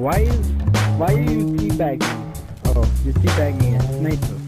Why are you teabagging? Oh, you're teabagging a sniper.